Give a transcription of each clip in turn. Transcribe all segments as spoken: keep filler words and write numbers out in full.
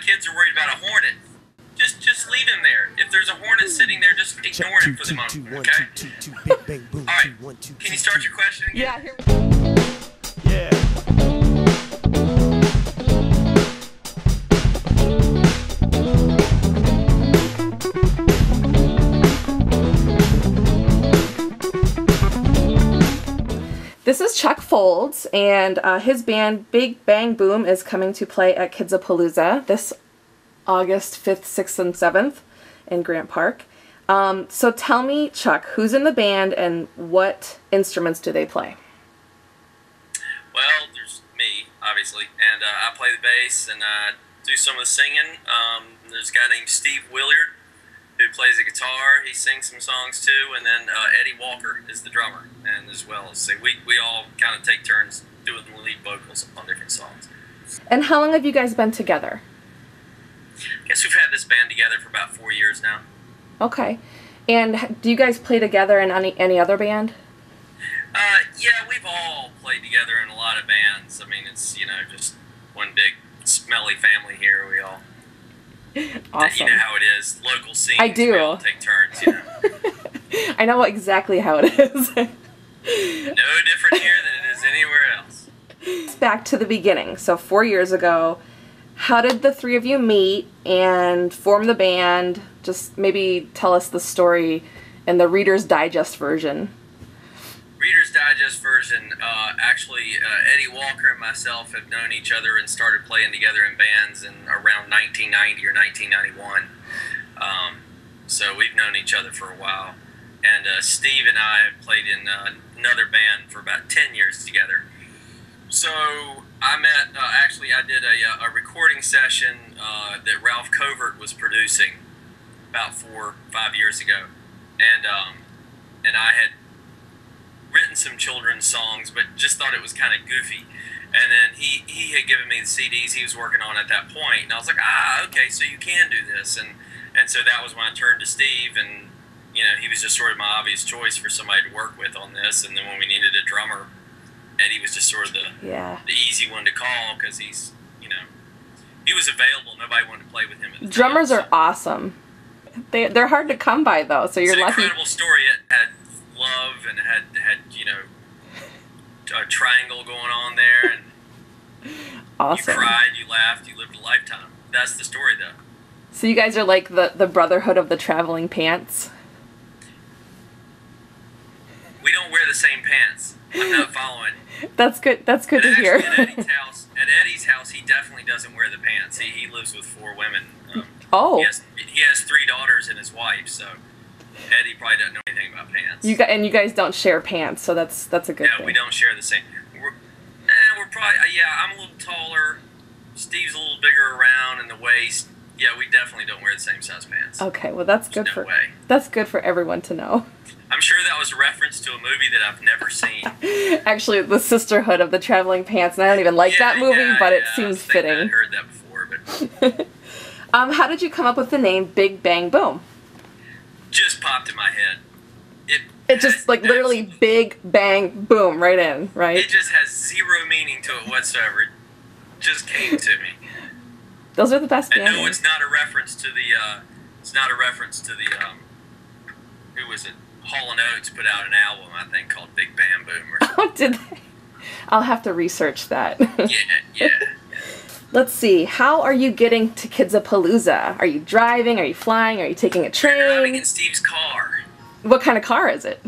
kids are worried about a hornet, just just leave him there. If there's a hornet sitting there, just ignore him for the moment, okay? All right. Can you start your question again? Yeah. Here we go. Yeah. This is Chuck Folds, and uh, his band Big Bang Boom is coming to play at Kidzapalooza this August fifth, sixth, and seventh in Grant Park. Um, so tell me, Chuck, who's in the band and what instruments do they play? Well, there's me, obviously, and uh, I play the bass and uh, do some of the singing. Um, there's a guy named Steve Willard who plays the guitar. He sings some songs too, and then uh, Eddie Walker is the drummer, and as well as so we we all kind of take turns doing the lead vocals on different songs. And how long have you guys been together? I guess we've had this band together for about four years now. Okay. And do you guys play together in any any other band? Uh, yeah, we've all played together in a lot of bands. I mean, it's, you know, just one big smelly family here. We all, Awesome. you know how it is. Local scenes, I do. we all take turns, you know. I know exactly how it is. No different here than it is anywhere else. Back to the beginning. So four years ago, how did the three of you meet and form the band? Just maybe tell us the story in the Reader's Digest version. Reader's Digest version, uh, actually, uh, Eddie Walker and myself have known each other and started playing together in bands in around nineteen ninety or nineteen ninety-one. Um, so we've known each other for a while. And uh, Steve and I have played in uh, another band for about ten years together. So I met, uh, actually I did a, a recording session uh, that Ralph Covert was producing about four, five years ago. And, um, and I had written some children's songs, but just thought it was kind of goofy. And then he, he had given me the C Ds he was working on at that point, and I was like, ah, okay, so you can do this. And, and so that was when I turned to Steve, and you know, he was just sort of my obvious choice for somebody to work with on this. And then when we needed a drummer, Eddie was just sort of the, yeah. the easy one to call, because he's, you know, he was available. Nobody wanted to play with him at the Drummers time, are so. awesome. They, they're hard to come by, though, so you're It's an lucky. incredible story. It had love and had, had you know, a triangle going on there. And Awesome. you cried, you laughed, you lived a lifetime. That's the story, though. So you guys are like the, the brotherhood of the traveling pants? We don't wear the same pants. I'm not following. That's good. That's good And to hear. actually, At Eddie's house, at Eddie's house, he definitely doesn't wear the pants. He, he lives with four women. Um, Oh. He has, he has three daughters and his wife, so Eddie probably doesn't know anything about pants. You gu- and you guys don't share pants, so that's that's a good Yeah, thing. we don't share the same. We're, eh, we're probably, uh, yeah, I'm a little taller. Steve's a little bigger around in the waist. Yeah, we definitely don't wear the same size pants. Okay, well that's There's good no for way. that's good for everyone to know. I'm sure that was a reference to a movie that I've never seen. Actually, the Sisterhood of the Traveling Pants, and I don't even like Yeah, that movie, yeah, but it yeah, I seems was thinking fitting. I'd heard that before, but um, how did you come up with the name Big Bang Boom? just popped in my head. It, It just like literally Big Bang Boom right in, right? It just has zero meaning to it whatsoever. It just came to me. Those are the best And band no, names. it's not a reference to the. Uh, it's not a reference to the. Um, who was it? Hall and Oates put out an album, I think, called Big Bam Boom. Or something. Oh, did they? I'll have to research that. yeah, yeah. Let's see. How are you getting to Kidzapalooza? Are you driving? Are you flying? Are you taking a We're driving train? in Steve's car. What kind of car is it?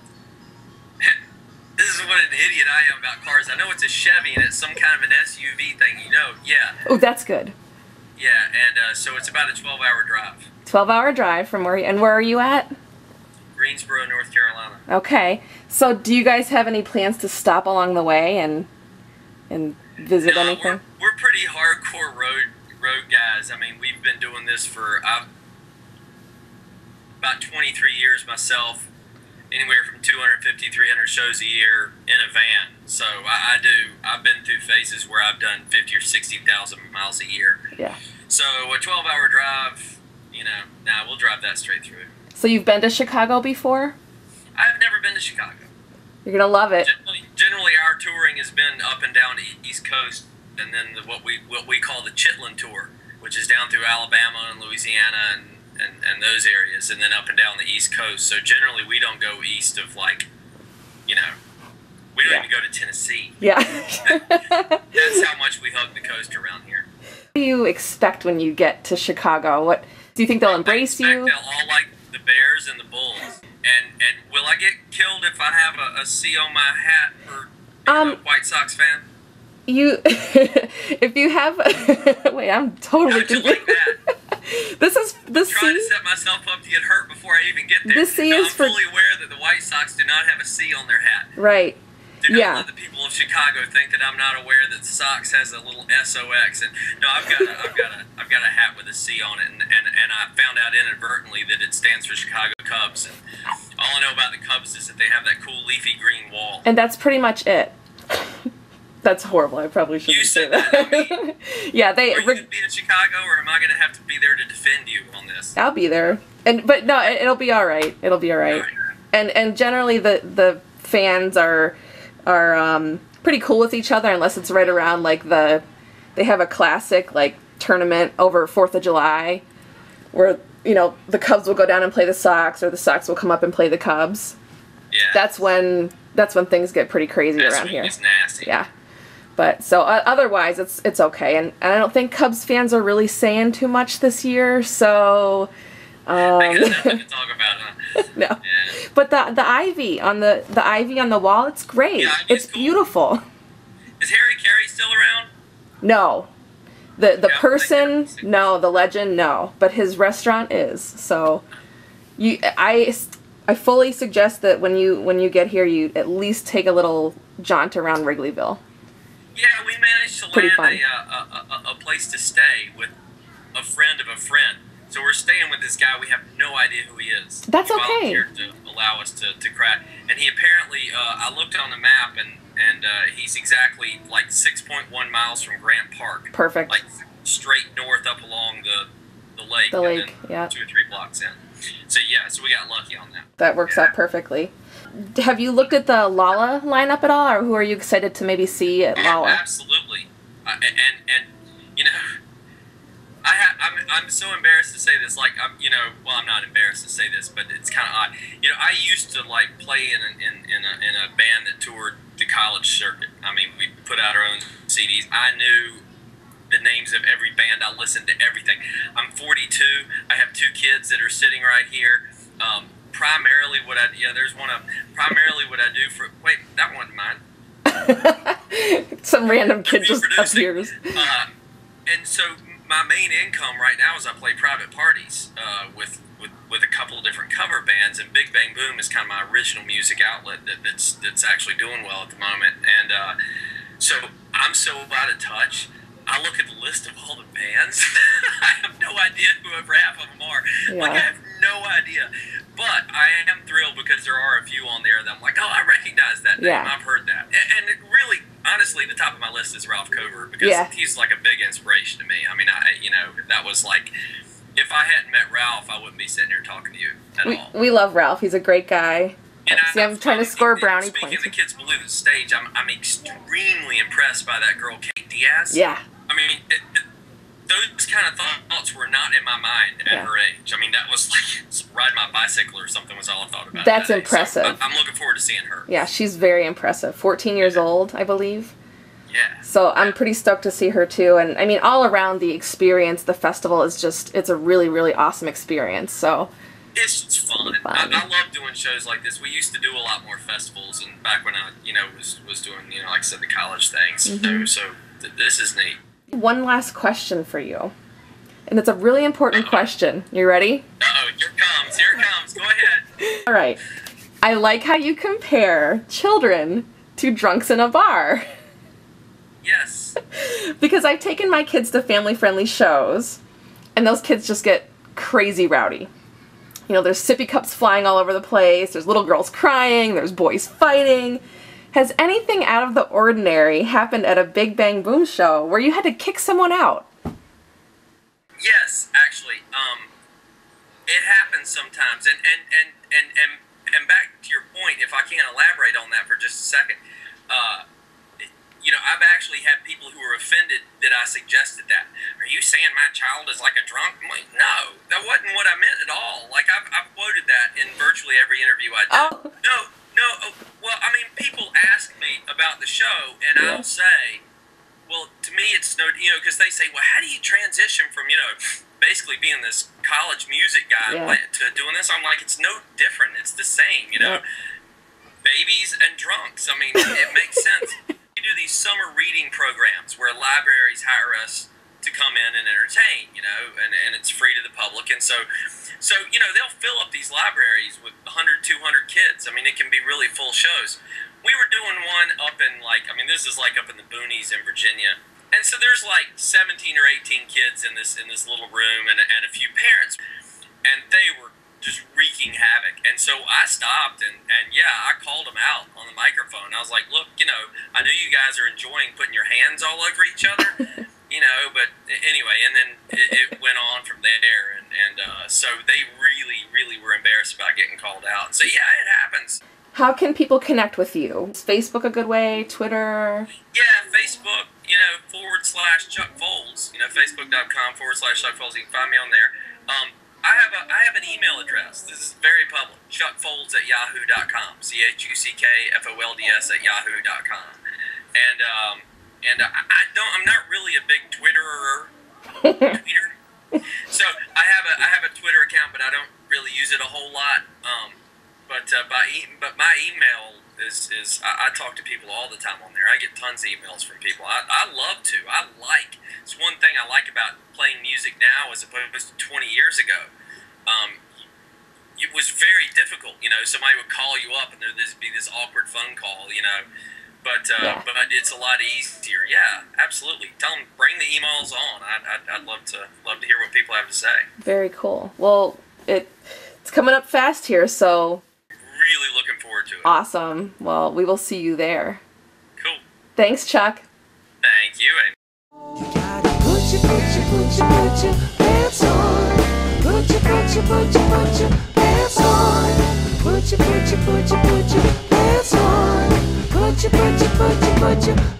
This is what an idiot I am about cars. I know it's a Chevy and it's some kind of an S U V thing, you know. Yeah. Oh, that's good. Yeah, and uh, so it's about a twelve hour drive. twelve hour drive from where you, and where are you at? Greensboro, North Carolina. Okay. So do you guys have any plans to stop along the way and and visit No, anything? We're, we're pretty hardcore road road guys. I mean, we've been doing this for uh, about twenty-three years myself. Anywhere from two hundred fifty, three hundred shows a year in a van. So I, I do, I've been through phases where I've done fifty or sixty thousand miles a year. Yeah. So a twelve hour drive, you know, nah, we'll drive that straight through. So you've been to Chicago before? I've never been to Chicago. You're gonna love it. Generally, generally our touring has been up and down the East Coast, and then the, what we what we call the Chitlin tour. which is down through Alabama and Louisiana and, and, and those areas, and then up and down the East Coast. So generally we don't go east of, like, you know, we don't yeah. even go to Tennessee. Yeah. That's how much we hug the coast around here. What do you expect when you get to Chicago? What do you think they'll embrace I you? They'll all like the Bears and the Bulls. And and will I get killed if I have a, a C on my hat for being um, a White Sox fan? You, if you have, wait, I'm totally confused. Like that. This is the C. I'm trying to set myself up to get hurt before I even get there. The C no, is I'm for... fully aware that the White Sox do not have a C on their hat. Right. Do not yeah. let the people of Chicago think that I'm not aware that the Sox has a little S O X. And no, I've got a, I've got a, I've got a hat with a C on it, and, and, and I found out inadvertently that it stands for Chicago Cubs. And all I know about the Cubs is that they have that cool leafy green wall. And that's pretty much it. That's horrible. I probably shouldn't you say said that. that. I mean, yeah, they. Are you going to be in Chicago, or am I going to have to be there to defend you on this? I'll be there, and but no, it, it'll be all right. It'll be all right. All right. And and generally the the fans are are um, pretty cool with each other, unless it's right around like the they have a classic like tournament over Fourth of July, where you know the Cubs will go down and play the Sox, or the Sox will come up and play the Cubs. Yeah. That's when that's when things get pretty crazy That's around when here. It's nasty. Yeah. But so uh, otherwise, it's it's okay, and, and I don't think Cubs fans are really saying too much this year. So, um, they got nothing to talk about, huh? No. Yeah. But the the ivy on the the ivy on the wall, it's great. Yeah, it's cool. beautiful. Is Harry Carey still around? No, the the Yeah, person, no, the legend, no, but his restaurant is. So, you, I. I fully suggest that when you when you get here, you at least take a little jaunt around Wrigleyville. Yeah, we managed to Pretty land a, a, a, a place to stay with a friend of a friend. So we're staying with this guy. We have no idea who he is. That's he okay. volunteered to allow us to, to crash. And he apparently, uh, I looked on the map, and, and uh, he's exactly like six point one miles from Grant Park. Perfect. Like straight north up along the, the lake. The lake, and then yeah. Two or three blocks in. So yeah, so we got lucky on that. That works yeah. out perfectly. Have you looked at the Lala lineup at all, or who are you excited to maybe see at Lala? Absolutely, uh, and and you know, I ha- I'm I'm so embarrassed to say this. Like I'm, you know, well, I'm not embarrassed to say this, but it's kind of odd. You know, I used to like play in a, in in a, in a band that toured the college circuit. I mean, we put out our own C Ds. I knew the names of every band. I listened to everything. I'm forty-two. I have two kids that are sitting right here. Um, primarily what I, yeah, there's one of, primarily what I do for, wait, that wasn't mine. Some random kid just appears. Uh, and so my main income right now is I play private parties uh, with, with, with a couple of different cover bands, and Big Bang Boom is kind of my original music outlet that, that's, that's actually doing well at the moment. And uh, so I'm so out of touch. I look at the list of all the bands. I have no idea who over half of them are. Yeah. Like, I have no idea. But I am thrilled because there are a few on there that I'm like, oh, I recognize that name. Yeah. I've heard that. And, and it really, honestly, the top of my list is Ralph Covert, because yeah. he's like a big inspiration to me. I mean, I, you know, that was like, if I hadn't met Ralph, I wouldn't be sitting here talking to you at we, all. We love Ralph. He's a great guy. And See, I'm, I'm trying to score brownie speaking points. Speaking of the Kidzapalooza stage, I'm, I'm extremely impressed by that girl, Kate Diaz. Yeah. I mean, it, it, those kind of thoughts were not in my mind at yeah. her age. I mean, that was like ride my bicycle or something was all I thought about. That's that impressive. So I'm looking forward to seeing her. Yeah, she's very impressive. fourteen years yeah. old, I believe. Yeah. So yeah. I'm pretty stoked to see her too. And I mean, all around the experience, the festival is just, it's a really, really awesome experience. So it's just fun. fun. I, I love doing shows like this. We used to do a lot more festivals, and back when I, you know, was was doing, you know, like I said, the college things. Mm-hmm. So, so th- this is neat. One last question for you. And it's a really important Uh-oh. question. You ready? Uh-oh, here it comes. Here it comes. Go ahead. All right. I like how you compare children to drunks in a bar. Yes. Because I've taken my kids to family-friendly shows, and those kids just get crazy rowdy. You know, there's sippy cups flying all over the place, there's little girls crying, there's boys fighting. Has anything out of the ordinary happened at a Big Bang Boom show where you had to kick someone out? Yes, actually. Um, it happens sometimes. And, and, and, and, and, and back to your point, if I can elaborate on that for just a second, uh, you know, I've actually had people who were offended that I suggested that. Are you saying my child is like a drunk? I'm like, no, that wasn't what I meant at all. Like, I've, I've quoted that in virtually every interview I did. Oh. No, no, uh, well, I mean, people ask me about the show, and Yeah. I'll say, well, to me, it's no, you know, because they say, well, how do you transition from, you know, basically being this college music guy Yeah. like, to doing this? I'm like, it's no different. It's the same, you know. Yeah. Babies and drunks. I mean, it makes sense. We do these summer reading programs where libraries hire us to come in and entertain, you know, and, and it's free to the public. And so, so, you know, they'll fill up these libraries with one hundred, two hundred kids. I mean, it can be really full shows. We were doing one up in, like, I mean, this is like up in the boonies in Virginia. And so there's like seventeen or eighteen kids in this in this little room and, and a few parents. And they were just wreaking havoc. And so I stopped and, and yeah, I called them out on the microphone. I was like, look, you know, I know you guys are enjoying putting your hands all over each other, you know, but anyway, and then it, it went on from there. And, and uh, so they really, really were embarrassed about getting called out. So yeah, it happens. How can people connect with you? Is Facebook a good way? Twitter? Yeah, Facebook, you know, forward slash Chuck Folds, you know, facebook.com forward slash Chuck Folds. You can find me on there. Um, I have a I have an email address. This is very public. chuckfolds at yahoo dot com. C H U C K F O L D S at yahoo dot com. And um and I, I don't I'm not really a big Twitterer. Tweeter. So I have a I have a Twitter account, but I don't really use it a whole lot. Um, but uh, by e- but my email is is I, I talk to people all the time on there. I get tons of emails from people. I, I love to. I like. It's one thing I like about playing music now as opposed to twenty years ago. Um, it was very difficult. You know, somebody would call you up and there'd be this awkward phone call. You know, but uh, Yeah. but it's a lot easier. Yeah, absolutely. Tell them bring the emails on. I'd, I'd, I'd love to love to hear what people have to say. Very cool. Well, it it's coming up fast here, so Really looking forward to it. awesome. Well, we will see you there. Cool. Thanks, Chuck. Thank you. And You gotta put your, put your, put your, put your pants on. Put your, put your, put your, put your pants on. Put your, put your, put your, put your pants on. Put your, put your, put your, put your